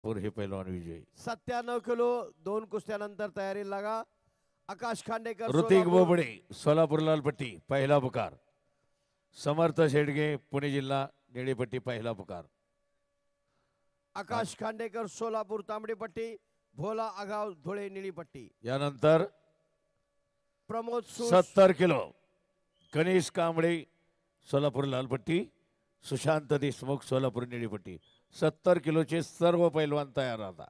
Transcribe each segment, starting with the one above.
हे पैलवान विजयी. 97 किलो 2 कुस्त्यानंतर तयारी लागा. आकाश खांडेकर ऋतिक सोलापूर, बोबडे सोलापूर लालपट्टी पहिला पुकार. समर्थ शेडगे पुणे जिल्हा निळीपट्टी पहिला पुकार. आकाश खांडेकर सोलापूर तांबडी पट्टी, भोला आगाव धुळे निळी पट्टी. यानंतर प्रमोद सूस 70 किलो गणेश कांबळे सोलापूर लालपट्टी, सुशांत देशमुख सोलापूर निळीपट्टी. 70 किलोचे सर्व पैलवान तयार राहतात.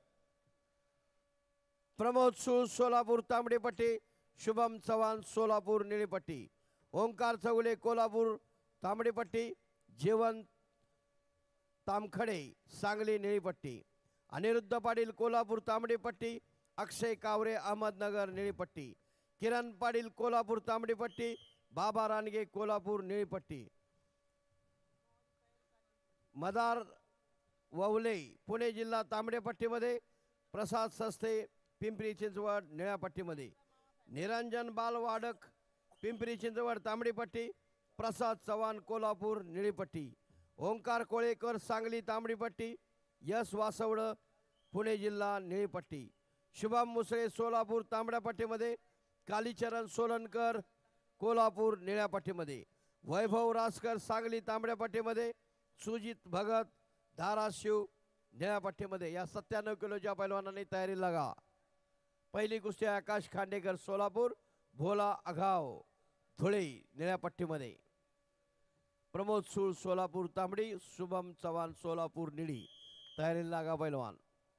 प्रमोद सूस सोलापूर तांबडी पट्टी, शुभम चव्हाण सोलापूर निळी पट्टी. ओंकार चौगुले कोल्हापूर तांबडी पट्टी, जेवण तामखडे सांगली निळी पट्टी. अनिरुद्ध पाटील कोल्हापूर तांबडी पट्टी, अक्षय कावरे अहमदनगर निळी पट्टी. किरण पाटील कोल्हापूर तांबडी पट्टी, बाबा रानगे कोल्हापूर निळी पट्टी. मदार ववले पुणे जिल्हा तांबडे पट्टीमध्ये, प्रसाद सस्ते पिंपरी चिंचवड निळ्या पट्टीमध्ये. निरंजन बालवाडक पिंपरी चिंचवड तांबडी पट्टी, प्रसाद चव्हाण कोल्हापूर निळी पट्टी. ओंकार कोळेकर सांगली तांबडी पट्टी, यश वासवड पुणे जिल्हा निळी पट्टी. शुभम मुसळे सोलापूर तांबड्या पट्टीमध्ये, कालीचरण सोलनकर कोल्हापूर निळ्या पट्टीमध्ये. वैभव रासकर सांगली तांबड्या पट्टीमध्ये, सुजित भगत धाराशिव निळ्या पट्टीमध्ये. या 97 किलोच्या पैलवानांनी तयारी लागा. पहिली कुस्ती आकाश खांडेकर सोलापूर, भोला आघाव धुळे निळ्या पट्टीमध्ये. प्रमोद सूळ सोलापूर तांबडी, शुभम चव्हाण सोलापूर निळी. तयारी लागा पैलवान.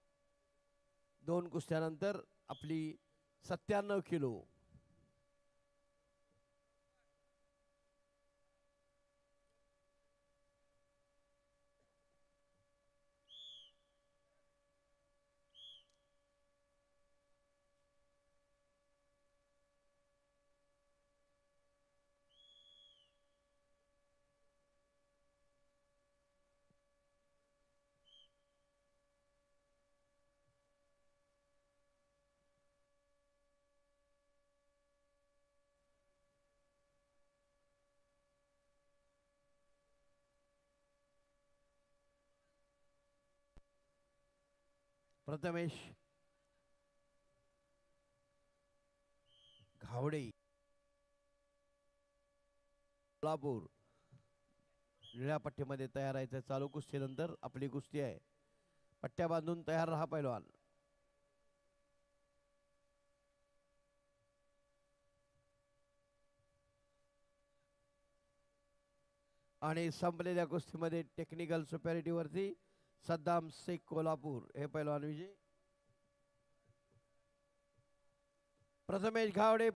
2 कुस्त्यानंतर आपली 97 किलो. प्रथमेश घावडे कोल्हापूर निळ्या पट्टीमध्ये तयार आहे. चालू कुस्तीनंतर आपली कुस्ती आहे. पट्ट्या बांधून तयार राहा पैलवान. आणि संपलेल्या कुस्तीमध्ये टेक्निकल सुपॅरिटीवरती सद्दाम शेख कोल्हापूर हे पैलवान विजय. प्रथमेश घावडे